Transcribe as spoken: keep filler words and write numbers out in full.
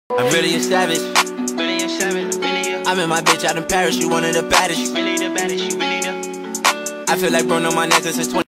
I'm really a savage. Really a savage, really a I'm in my bitch out in Paris, she one of the baddest. really the baddest, you really the I feel like bro on my necklace is twenty.